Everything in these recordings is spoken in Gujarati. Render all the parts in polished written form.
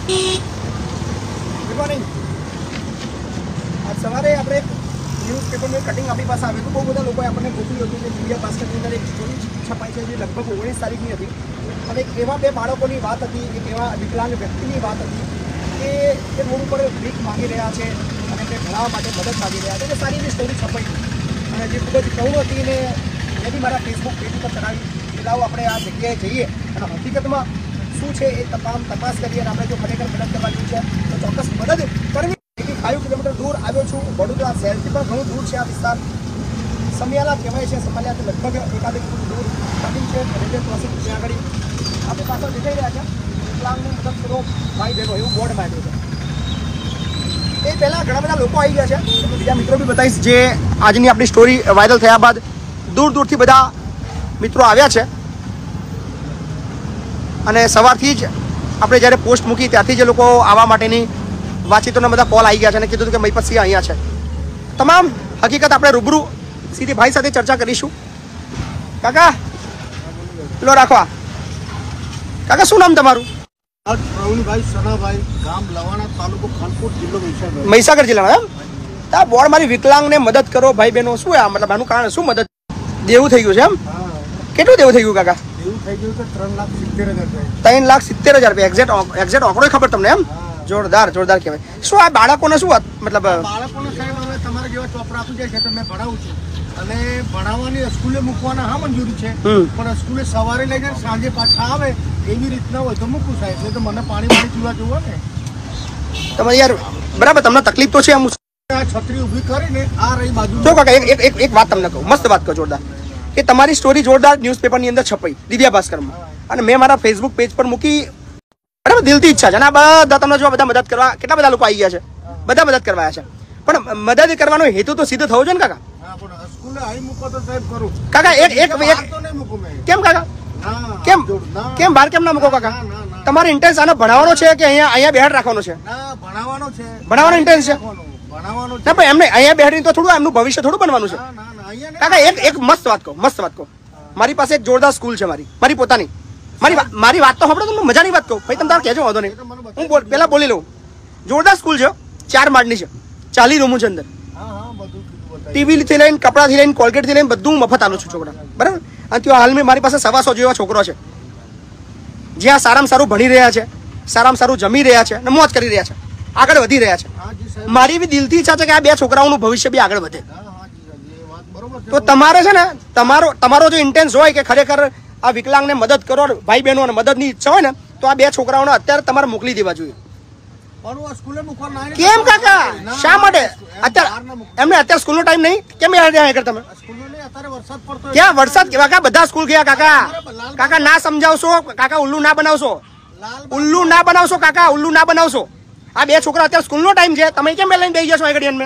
Good morning. આજ સવારે આપણે ન્યૂઝપેપરનું કટિંગ આપણી પાસે આવ્યું હતું. બહુ બધા લોકોએ આપણને મોકલ્યું હતું કે દિવ્યા ભાસ્કરની અંદર એક સ્ટોરી છપાઈ છે જે લગભગ 19 તારીખની હતી અને એવા બે બાળકોની વાત હતી, એક એવા વિકલાંગ વ્યક્તિની વાત હતી કે એ રોડ ઉપર ભીખ માગી રહ્યા છે અને તે ભણાવવા માટે મદદ માગી રહ્યા છે. એટલે સારી એવી સ્ટોરી છપાઈ અને જે ખૂબ જ કરુણ હતી અને મેં બી મારા ફેસબુક પેજ ઉપર ચડાવી લાવો આપણે આ જગ્યાએ જઈએ અને હકીકતમાં શું છે એ તમામ તપાસ કરીએ અને આપણે જો ખરેખર મદદ કરવાની છે તો ચોક્કસ મદદ કરવી. 5 કિલોમીટર દૂર આવ્યો છું. વડોદરા શહેરથી પણ ઘણું દૂર છે આ વિસ્તાર. સમિયાલા કહેવાય છે. સમિયાલાથી લગભગ 1 કિલોમીટર દૂર કટિંગ છે રેલવે ક્રોસિંગ ત્યાં આગળ આપણી પાછળ દેખાઈ રહ્યા છે વિકલાંગને મદદ કરો ભાઈ બહેનો એવું બોર્ડ માંડ્યું છે. એ પહેલાં ઘણા બધા લોકો આવી ગયા છે. બીજા મિત્રો બી બતાવીશ જે આજની આપણી સ્ટોરી વાયરલ થયા બાદ દૂર દૂરથી બધા મિત્રો આવ્યા છે અને સવારથી જ આપણે જ્યારે પોસ્ટ મૂકી ત્યારથી જ લોકો આવવા માટેની વાતચીતોના બધા કોલ આવી ગયા છે અને કીધું કે મહિપત સિંહ અહીંયા છે. તમામ હકીકત આપણે રૂબરૂ સીધી ભાઈ સાથે ચર્ચા કરીશું. કાકા લો રાખો. કાકા શું નામ તમારું? પ્રવીણભાઈ સનાભાઈ, ગામ લવાણા, તાલુકો ખાનપુર, જિલ્લો મહીસાગર. મહીસાગર જિલ્લાનો એમ? આ બોર્ડ મારી વિકલાંગને મદદ કરો ભાઈ બહેનો શું આ મતલબ આનું કારણ શું મદદ દેવું થઈ ગયું છે એમ? કેટલું દેવું થઈ ગયું કાકા? એવું થઈ ગયું કે 3,70,000. 3,70,000 રૂપિયા. એક્ઝેક્ટ આંકડો ખબર તમને એમ? જોરદાર જોરદાર કહેવાય. શું આ બાળકોને શું મતલબ બાળકોને સાહેબ હવે તમારા જેવા ચોપડા આપી જાય છે તો મેં ભણાવું છું અને ભણાવવાની સ્કૂલે મૂકવાના હા મંજૂરી છે પણ સ્કૂલે સવારે લઈ જાય સાંજે પાછા આવે એવી રીતના હોય તો મૂકું સાહેબ. તો મને પાણી પીવા જોવો ને તમારે યાર બરાબર તમને તકલીફ તો છે એમ. આ છત્રી ઊભી કરીને આ રહી બાજુ. જો કાકા એક વાત તમને કહું, મસ્ત વાત કહો જોરદાર, કે તમારી સ્ટોરી જોરદાર ન્યૂઝપેપરની અંદર છપાઈ દિવ્યા ભાસ્કરમાં અને મેં મારા ફેસબુક પેજ પર મૂકી. બરાબર, દિલથી ઈચ્છા છે અને આ બધા તમને જો બધા મદદ કરવા કેટલા બધા લોકો આવી ગયા છે, બધા મદદ કરવા આવ્યા છે પણ મદદ કરવાનો હેતુ તો સીધો થવો જોઈએ ને કાકા. કાકા એક કેમ કાકા કેમ કેમ બહાર કેમ ના મૂકો કાકા? તમારો ઇન્ટેન્સ આને ભણાવવાનો છે કે અહીંયા બેહાડ રાખવાનો છે? ભણાવવાનો ઇન્ટેન્સ છે ના પણ એમને અહીંયા બેહાડીને તો થોડું એમનું ભવિષ્ય થોડું બનવાનું છે. કાકા એક મસ્ત વાત કહો મારી પાસે એક જોરદાર સ્કૂલ છે મારી પોતાની. મારી વાત તો સાંભળો, તમને મજાની વાત કહું ભાઈ, તમે તાર કહેજો વાંધો નહીં, હું પેલા બોલી લઉં. જોરદાર સ્કૂલ છે, 4 માળની છે, 40 રૂમો છે અંદર, ટીવી થી લઈને કપડાથી લઈને કોલગેટ થી લઈને બધું મફત આલું છું છોકરા. બરાબર, અને ત્યાં હાલમાં મારી પાસે 125 જેવા છોકરો છે જ્યાં સારામાં સારું ભણી રહ્યા છે, સારામાં સારું જમી રહ્યા છે અને મોજ કરી રહ્યા છે, આગળ વધી રહ્યા છે. મારી બી દિલથી ઈચ્છા છે કે આ 2 છોકરાઓનું ભવિષ્ય બી આગળ વધે. તો તમારે છે ને તમારો જો ઇન્ટેન્સ હોય કે ખરેખર આ વિકલાંગને મદદ કરો ભાઈ બહેનો અને મદદની ઈચ્છા હોય ને તો આ 2 છોકરાઓને અત્યારે તમારે મોકલી દેવા જોઈએ. કેમ કાકા? શા માટે એમને અત્યારે સ્કૂલનો ટાઈમ નહીં? કેમ તમે ક્યાં વરસાદ કાકા બધા સ્કૂલ ગયા કાકા? કાકા ના સમજાવશો કાકા, ઉલ્લુ ના બનાવશો કાકા, ઉલ્લુ ના બનાવશો. આ 2 છોકરા અત્યારે સ્કૂલનો ટાઈમ છે, તમે કેમ લઈને બેસી ગયા છો આગળ?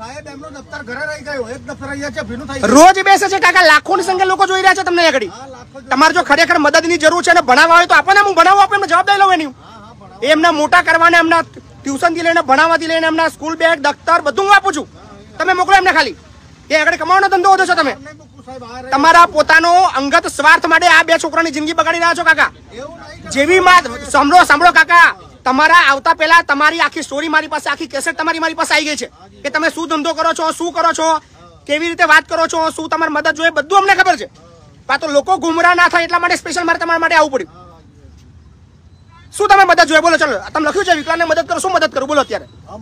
રોજ બેસે છે કાકા, લાખોની સંખ્યા લોકો જોઈ રહ્યા છે તમને આગળ. તમારે જો ખરેખર મદદની જરૂર છે અને ભણાવવા હોય તો આપણને હું ભણાવવા આપે એમને જવાબદારી લઉં એની. એમના મોટા કરવાને, એમના ટ્યુશન થી લઈને ભણાવવાથી લઈને એમના સ્કૂલ બેગ દફતર બધું હું આપું છું. તમે મોકલો એમને ખાલી. એ આગળ કમાવાનો ધંધો વધો છો તમે. તમારા પોતાનો અંગત સ્વાર્થ માટે આ 2 છોકરાની જિંદગી બગાડી રહ્યા છો કાકા. જેવી વાત સાંભળો કાકા, તમારા આવતા પહેલા તમારી આખી સ્ટોરી મારી પાસે, આખી કેસેટ મારી પાસે આવી ગઈ છે કે તમે શું ધંધો કરો છો, શું કરો છો, કેવી રીતે વાત કરો છો, શું તમારી મદદ જોઈએ, બધું અમને ખબર છે. તો લોકો ગુમરાહ ના થાય એટલા માટે સ્પેશિયલ મારે તમારા માટે આવવું પડ્યું. શું તમે મદદ જોઈએ બોલો? ચલો, તમે લખ્યું છે વિકલાંગને મદદ કરો, શું મદદ કરું બોલો અત્યારે?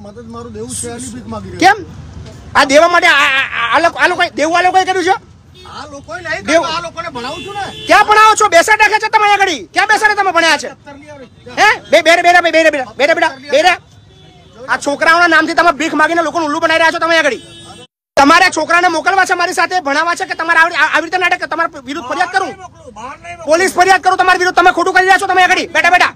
કેમ આ દેવા માટે આ લોકો દેવું આ લોકોએ કર્યું છે? ક્યાં ભણાવો છો? બેસાડ રાખે છે તમે આગળ? ક્યાં બેસાડે તમે ભણ્યા છે? હે બેરા આ છોકરાઓના નામથી તમે ભીખ માગીને લોકોને ઉલ્લુ બનાવી રહ્યા છો તમે આગળ. તમારે છોકરાને મોકલવા છે મારી સાથે ભણાવવા છે કે તમારે આવી રીતે નાટક તમારા વિરુદ્ધ ફરિયાદ કરું, પોલીસ ફરિયાદ કરું તમારી વિરુદ્ધ? તમે ખોટું કરી રહ્યા છો તમે આગળ બેટા.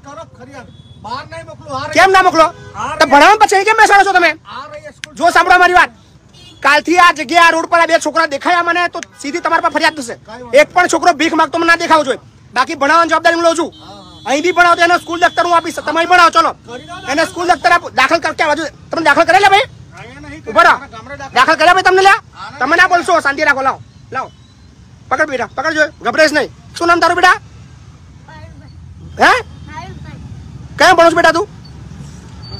કેમ ના મોકલો? તો ભણાવવા પછી કેમ બેસાડો છો તમે? જો સાંભળો મારી વાત, કાલથી આ જગ્યાએ આ રોડ પર આ 2 છોકરા દેખાયા મને તો સીધી તમારા પર ફરિયાદ થશે. એક પણ છોકરો ભીખ માંગતો મને ના દેખાવો જોઈએ. બાકી ભણાવવાની જવાબદારી હું લઉં છું. અહીં બી ભણાવો તો એને સ્કૂલ દફતર હું આપીશ. તમે ભણાવો, ચલો એને સ્કૂલ દફતર દાખલ કરતા બાજુ તમે દાખલ કરેલા ભાઈ? ઉભા રહો, દાખલ કર્યા ભાઈ તમને? લ્યા તમે ના બોલશો, શાંતિ રાખો. લાવો પકડ બેટા, પકડજો, ગભરાઈશ નહીં. શું નામ તારું બેટા? હે ક્યાં ભણો છો બેટા તું?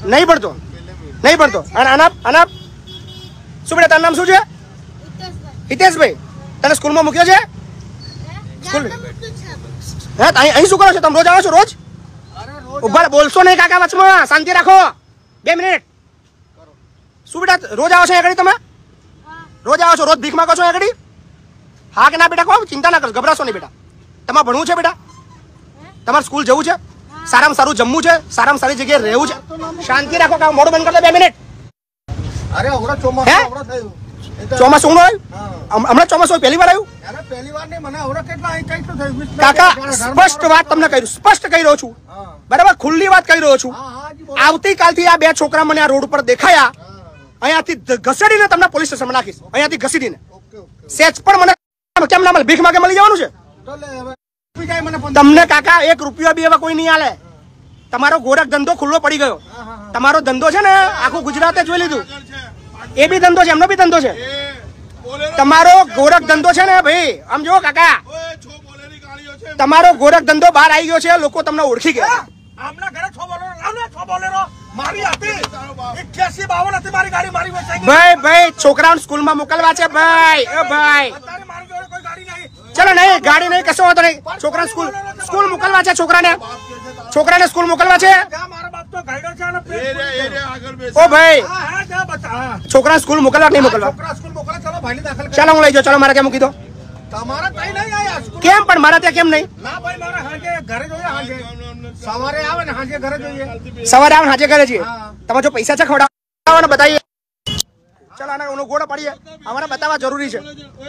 નહીં ભણતો નહીં ભણતો અને આના શું બેટા તારું નામ શું છે હિતેશભાઈ તને સ્કૂલમાં મૂક્યો છે સ્કૂલ હા અહીં શું કરો છો તમે રોજ આવો છો રોજ ઉભા બોલશો નહીં કાકા વચમાં શાંતિ રાખો 2 મિનિટ શું બેટા રોજ આવો છો આગળ તમે રોજ આવો છો રોજ ભીખ માંગો છો આગળ હા કે ના બેટા કહો ચિંતા ના કરો ગભરાશો નહીં બેટા તમારે ભણવું છે બેટા તમારે સ્કૂલ જવું છે સારામાં સારું જમવું છે સારામાં સારી જગ્યાએ રહેવું છે શાંતિ રાખો કામ મોડું બંધ કરી દે 2 મિનિટ અરે ઓરા ચોમાસું થયું ચોમાસું હમણાં ચોમાસું પહેલી વાર આવ્યું અરે પહેલી વાર નહીં મને ઓરા કેટલા અહીં કઈ તો થયું કાકા સ્પષ્ટ વાત તમને કહી સ્પષ્ટ કહી રહ્યો છું બરાબર ખુલ્લી વાત કહી રહ્યો છું આવતીકાલથી આ 2 છોકરા મને આ રોડ પર દેખાયા અહીંયાથી ઘસેડીને તમને પોલીસ સ્ટેશનમાં નાખીશ અહીંયાથી ઘસેડીને સેજ પણ મને કેમ ના મળે ભીખ માંગે મળી જવાનું છે તમને કાકા 1 રૂપિયો બી એવા કોઈ નહીં આલે તમારો ગોરખ ધંધો ખુલ્લો પડી ગયો તમારો ધંધો છે ને આખું ગુજરાતે જોઈ લીધું એ બી ધંધો છે એમનો બી ધંધો છે તમારો ગોરખ ધંધો છે ને ભાઈ આમ જો કાકા તમારો ગોરખ ધંધો બહાર આવી ગયો છે લોકો તમને ઓળખી ગયા ભાઈ છોકરાઓને સ્કૂલમાં મોકલવા છે ભાઈ ચલો નહીં ગાડી નહીં કશો વાંધો નહીં છોકરા સ્કૂલ મોકલવા છે છોકરાને સ્કૂલ મોકલવા છે ઓ ભાઈ છોકરા સ્કૂલ મોકલવા નહીં મોકલવા ચાલો હું લઈ જાઉં ચાલો મારા ત્યાં મૂકી દો કેમ પણ મારા ત્યાં કેમ નહીં સવારે આવે ને હાજે ઘરે જઈએ તમારે જો પૈસા છે ખવડાવવાના બતાવીએ ચાલો આના ઓનો ગોળો પાડીએ અમારે બતાવવા જરૂરી છે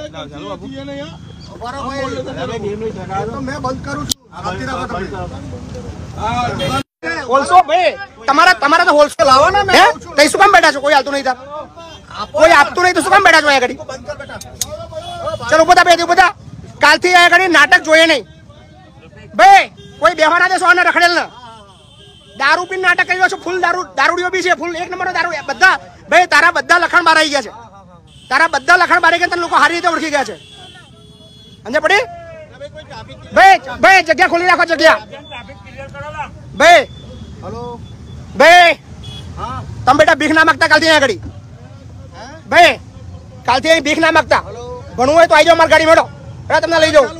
હોલસો ભાઈ તમારા તો હોલસો લાવો ને કઈ શું કામ બેઠા છો કોઈ હાલતું નહીં કોઈ આપતું નહીં તો શું કામ બેઠા છો આગળ ચલો બધા બે બધા કાલથી આગળ નાટક જોઈએ નહીં ભાઈ કોઈ બેહવાના દેશો અને રખડેલ ને દારૂ પીને નાટક કર્યો છો ફૂલ દારૂડીઓ બી છે ફૂલ 1 નંબરનો દારૂ બધા ભાઈ તારા બધા લખાણ બહાર આવી ગયા છે તારા બધા લખાણ બહાર ગયા તને લોકો સારી રીતે ઓળખી ગયા છે સમજે પડી ભાઈ જગ્યા ખોલી રાખો જગ્યા ભાઈ ભાઈ તમે બેટા ભીખ ના માંગતા કાલથી આગળ ભાઈ કાલથી ભીખ ના માંગતા ભણવું હોય તો આવી જાઓ મારી ગાડી મેળો તમને લઈ જાઉં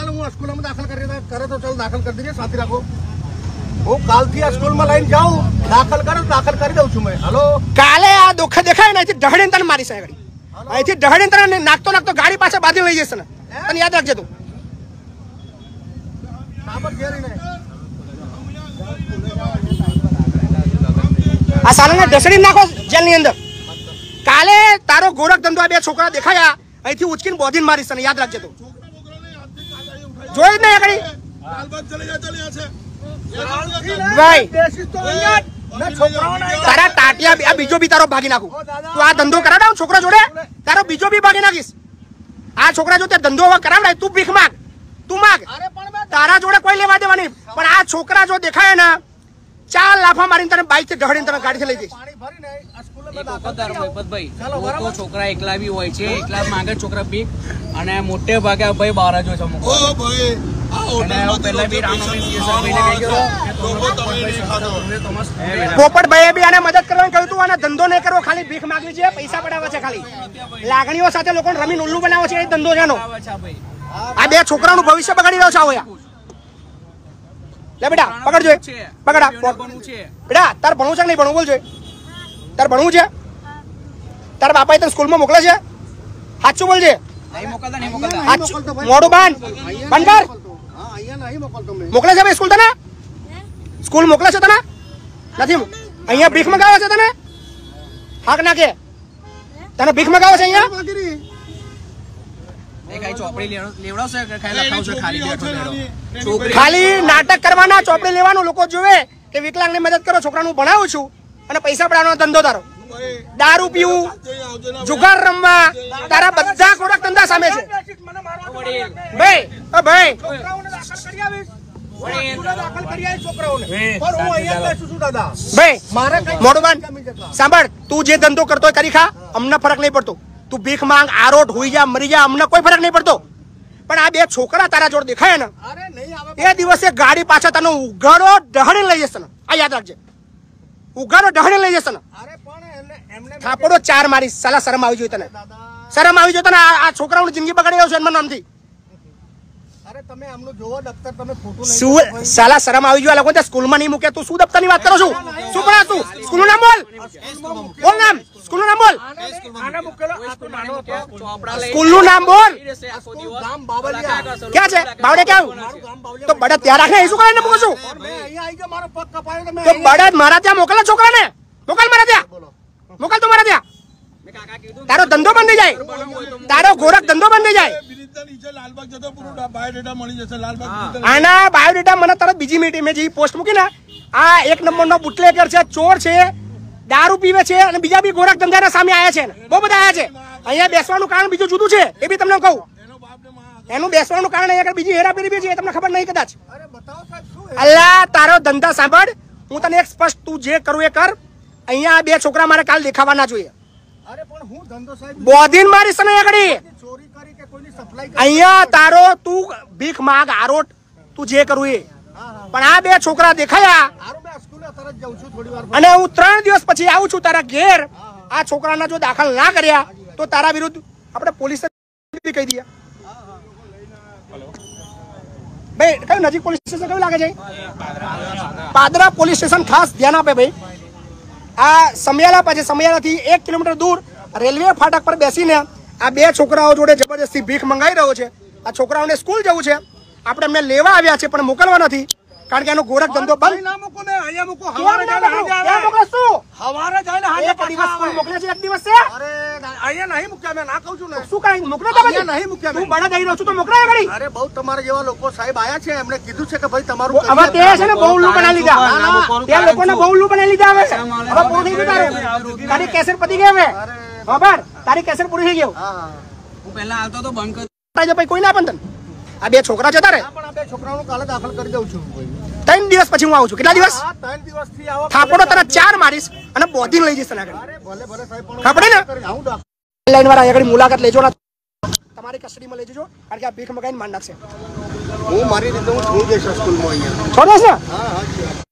દાખલ કરી દઈએ સાથે રાખો હું કાલથી આ સ્કૂલમાં લઈને જાઉં દાખલ કરી દઉં છું મેં હાલો કાલે આ દુઃખ દેખાય ને અહીંથી ઢહડીને તને મારીશ આગળ અહીંથી ઢહડીને તને નાખતો ગાડી પાછળ બાંધી લઈ જશે ને તને યાદ રાખજે તું આ સાલાને ઢસડી નાખો જેલની અંદર કાલે તારો ગોરખ ધંધો 2 છોકરા દેખાયા અહીંથી ઉચકીને બોધીને મારીશ તને યાદ રાખજે તું જોઈ જ નહીં આગળ ભાઈ તારા ટાટિયા બીજો બી તારો ભાગી નાખું તું આ ધંધો કરાવડાવ છોકરા જોડે તારો બીજો બી ભાગી નાખીશ આ છોકરા જો તે ધંધો કરાવડાય તું ભીખ માગ તું માગ તારા જોડે કોઈ લેવા દેવા નહીં પણ આ છોકરા જો દેખાય ને 4 લાફા મારીને તને બાઈક થી ઢહડીને તને ગાડી થી લઈ જઈશ છોકરા એકલા બી હોય છે એકલા માંગે છોકરા બી અને મોટે ભાગે ભાઈ બહાર જ હોય પોપટભાઈએ બી આને મદદ કરવાનું કહ્યું હતું અને ધંધો નહીં કરવો ખાલી ભીખ માંગવી છે પૈસા પડાવવા છે ખાલી લાગણીઓ સાથે લોકોને રમીને ઉલ્લુ બનાવે છે એ ધંધો છે આ 2 છોકરાનું ભવિષ્ય બગાડી રહ્યો છે આવો લે બેટા પકડજો પકડા બેટા તાર ભણવું છે કે નહીં ભણવું બોલજો તાર ભણવું છે તારા બાપાએ તને સ્કૂલમાં મોકલે છે સાચું બોલજે મોડું બંધ કર મોકલે છે ભાઈ સ્કૂલ મોકલે છે તને નથી અહીંયા ભીખ મગાવે છે તને હાક નાખે તને ભીખ મગાવે છે અહીંયા ખાલી નાટક કરવાના ચોપડી લેવાનું લોકો જોવે કે વિકલાંગ ની મદદ કરો છોકરાનું ભણાવું છું અને પૈસા પડાવવાનો ધંધો તારો દારૂ પીવું જુગાર રમવા તારા બધા ગોરખ ધંધા સામે છે ભાઈ મોડું બંધ સાંભળ તું જે ધંધો કરતો કરી ખા અમને ફરક નહીં પડતો તું ભીખ માંગ આરોટ હોઈ જા મરી જા અમને કોઈ ફરક નહીં પડતો પણ આ 2 છોકરા તારા જોડે દેખાય ને એ દિવસે ગાડી પાછળ તને ઉઘાડો ઢહડી લઈ જશે આ યાદ રાખજે ઉઘાડો ઢહણે લઈ જશે ને અરે પણ એમને થાપડો 4 મારી સાલા શરમ આવી જોઈએ તને દાદા શરમ આવી જોઈએ તને આ છોકરાઓની જિંદગી બગાડી રહ્યો છે એમના નામથી અરે તમે આમનું જોવો દફતર તમે ખોટું નહીં શું સાલા શરમ આવી જોઈએ આ લોકો સ્કૂલમાં નહીં મૂકે તું શું દફતરની વાત કરો છું શું કરે તું સ્કૂલનું નામ બોલ બોલ નામ સ્કૂલનું નામ બોલ આને મૂકેલો આ તો નાનો હતો. ચોપડા લઈને સ્કૂલનું નામ બોલ આખો દિવસ ગામ બાવલિયા. ક્યાં છે બાવડે ક્યાં મારું ગામ બાવલિયા. તો બળદ ત્યાં રાખે શું કરે મૂકું છું મેં અહીંયા આવી ગયો મારો પગ કપાયો તો મેં તો બળદ મારા ત્યાં મોકલે છોકરાને મોકલ મારા ત્યાં મોકલ તો મારા ત્યાં મેં કાકા કીધું તારો ધંધો બંધ થઈ જાય તારો ગોરખ ધંધો બંધ થઈ જાય લાલબાગ જતો પૂરું બાયોડેટા મળી જશે લાલબાગ આના બાયોડેટા મને તરત બીજી મીટિંગ મેં જે પોસ્ટ મૂકી ને આ 1 નંબરનો બુટલેગર છે ચોર છે દારૂ પીવે છે અને બીજા બી ગોરખ ધંધાના સામે આયા છે બહુ બધા આયા છે અહીંયા બેસવાનું કારણ બીજું જુદું છે એ બી તમને કહું એનું બેસવાનું કારણ અહીંયા બીજી હેરાફેરી બી છે એ તમને ખબર નહીં કદાચ અરે બતાવો સાહેબ શું હે? અલ્લા તારો ધંધા સાંભળ હું તને એક સ્પષ્ટ તું જે કરું એ કર અહીંયા 2 છોકરા મારે કાલ દેખાવાના જોઈએ અરે પણ હું ધંધો સાહેબ બોધીન મારી સને આગળ ચોરી કરી કે કોઈની સપ્લાય કરી અહીંયા તારો તું ભીખ માંગ આરોટ તું જે કરું એ પણ આ 2 છોકરા દેખાયા હારું મેં સ્કૂલે તરત જાઉં છું થોડી વાર અને હું 3 દિવસ પછી આવું છું તારા ઘેર આ છોકરાના જો દાખલ ના કર્યા તો તારા વિરુદ્ધ આપણે પોલીસ કહી દઈએ ભાઈ કયું નજીક પોલીસ સ્ટેશન કયું લાગે છે પાદરા પોલીસ સ્ટેશન ખાસ ધ્યાન આપે ભાઈ આ સમયાલા પછી સમયાલાથી 1 કિલોમીટર દૂર રેલવે ફાટક પર બેસીને આ 2 છોકરાઓ જોડે જબરદસ્તી ભીખ મંગાઈ રહ્યો છે આ છોકરાઓને સ્કૂલ જવું છે આપણે એમને લેવા આવ્યા છે પણ મોકલવા નથી કારણ કે એનો ગોરખ ધંધો બંધ ના મૂકો ને અહીંયા મૂકો કેમ હવારે ના જઈને મોકલું? હાજે કેમ આવે. મોકલશ તું? હવારે જઈને હાજે એક દિવસ સ્કૂલ મોકલે છે એક દિવસ છે અરે અહીંયા નહીં મૂક્યા મેં ના કહું છું ને શું કાંઈ મોકલો તમે અહીંયા નહીં મૂક્યા તું મેં. બળદ આવી રહ્યો છું તો મોકલાય ઘડી અરે બહુ તમારા જેવા લોકો સાહેબ આયા છે એમણે કીધું છે કે ભાઈ તમારું હવે તે છે ને બહુ ઉલ્લુ બનાવી લીધા ના, ના, તે લોકોને બહુ ઉલ્લુ બનાવી લીધા હવે હવે પૂરું થઈ ગયું તારું તારી કેસેટ પતી ગઈ હવે ખબર તારી કેસેટ પૂરી થઈ ગયું હા હા હું પહેલા આવતો તો બંધ કરી તારે ભાઈ કોઈ ના પણ તને આ 2 છોકરા જતા રે હા, પણ આ 2 છોકરાઓનું કાલે દાખલ કરી દઉં છું ભાઈ. 3 દિવસ પછી હું આવું છું કેટલા દિવસ હા 3 દિવસથી આવો થાપડો તને 4 મારીશ અને બોધી લઈ જઈશ તને આગળ અરે ભલે ભલે સાહેબ પણ ખબર ને? હું દાખલ લાઈન વાળા આગળ મુલાકાત લેજો ના તમારી કસ્ટડીમાં લઈ જજો કારણ કે આ ભીખ મગાઈને માંડ નાખશે હું મારી રીતે હું છોડી દઈશ સ્કૂલમાં અહીંયા છોડો ને હા હા